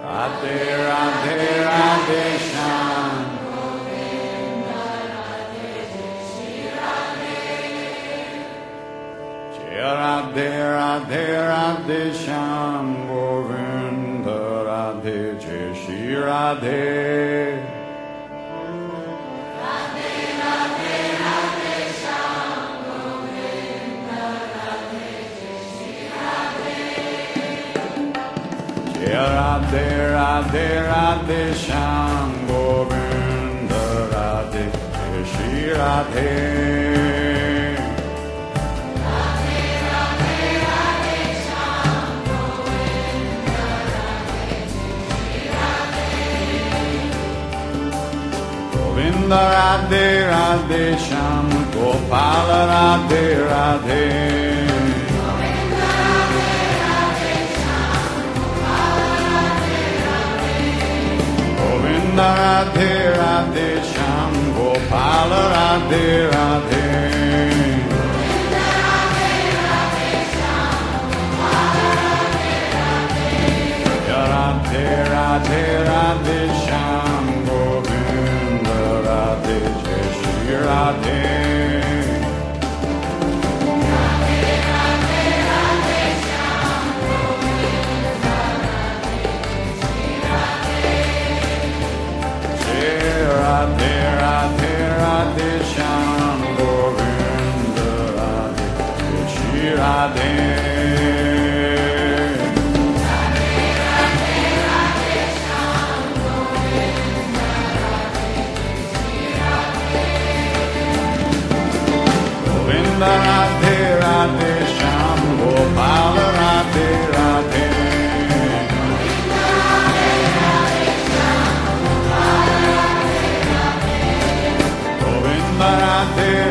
Radhe Radhe Radhe Shyam. Jai Radhe Radhe Radhe Shyam Govinda Radhe Jai Shri Radhe. Radhe Radhe Radhe Shyam Govinda Radhe Jai Shri Radhe. Radhe Radhe Radhe Shyam Govinda Radhe Jai Shri Radhe. Govinda Radhe Radhe Shyam Gopala Radhe Radhe. Radhe Radhe Shyam Gopala Radhe Radhe. Radhe Radhe Radhe Shyam Govinda Radhe Jai Shri Radhe. Radhe Radhe Radhe Shyam Govinda Radhe Jai Shri Radhe. Radhe Radhe Radhe Shyam Govinda Radhe Jai Shri Radhe. Govinda Radhe Radhe Shyam Gopala Radhe Radhe. Radhe